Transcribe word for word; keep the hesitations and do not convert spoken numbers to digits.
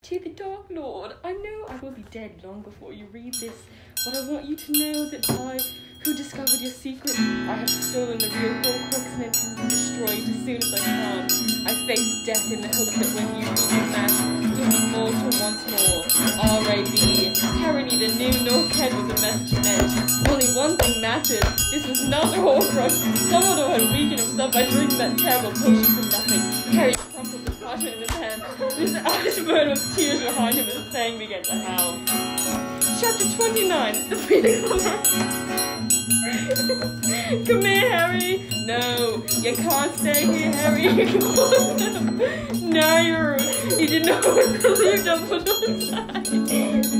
to the Dark Lord. I know I will be dead long before you read this, but I want you to know that I, who discovered your secret, I have stolen the real Horcrux and intend to destroy it as soon as I can. I face death in the hope that when you read your match, you'll be mortal once more. R A B Harry neither knew nor cared what the message meant. Only one thing mattered. This was not a Horcrux. Dumbledore had weakened himself by drinking that terrible potion for nothing. Harry crumpled the parchment in his hand. This iceberg with tears behind him as Fang began to howl. Chapter twenty-nine. The Phoenix Come here, Harry. No, you can't stay here, Harry. You can follow them. No, you did not want to leave Dumbledore's side.